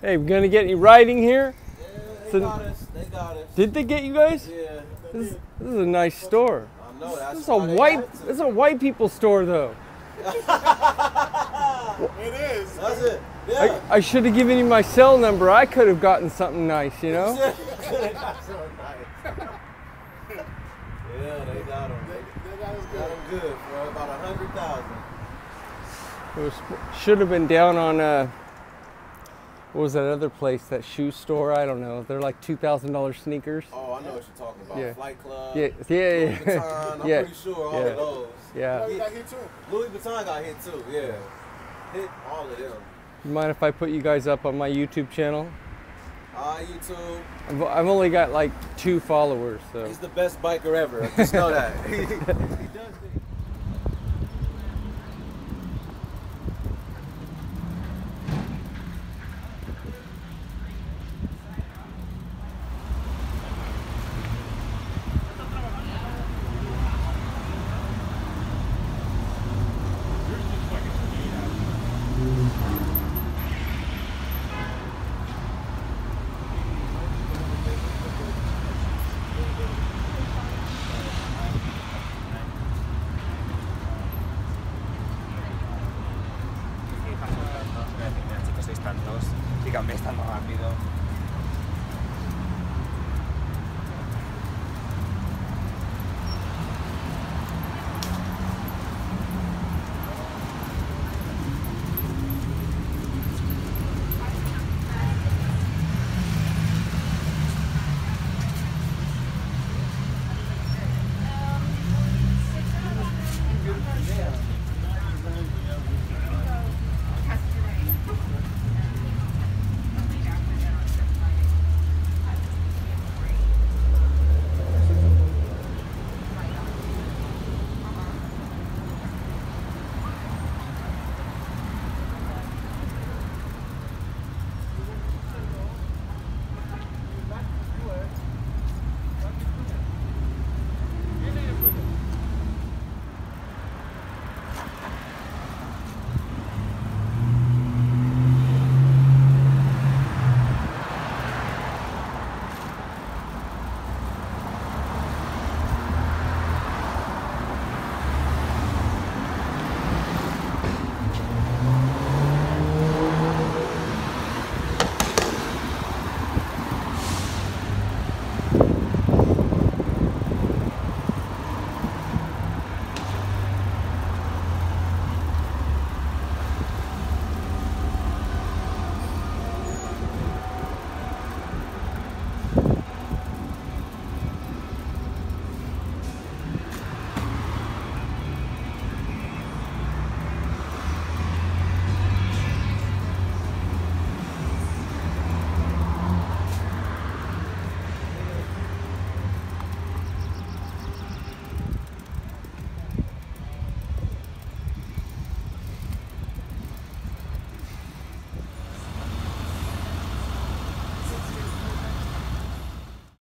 Hey, we gonna get any riding here? Yeah, they got us. They got us. Did they get you guys? Yeah. This is a nice store. I know. That's This is a white people store though. It is. That's it. Yeah. I should have given you my cell number. I could have gotten something nice, you know? Yeah, they got them. They got us Got them good. good for about 100,000. Should have been down on what was that other place? That shoe store? I don't know. They're like $2,000 sneakers. Oh, I know what you're talking about. Yeah. Flight Club. Yeah, Louis yeah, Vuitton. I'm yeah. pretty sure all Yeah. of those. Yeah. We got hit too. Louis Vuitton got hit too. Yeah. Hit all of them. You mind if I put you guys up on my YouTube channel? YouTube. I've only got like 2 followers, so. He's the best biker ever. Just know that. He does things.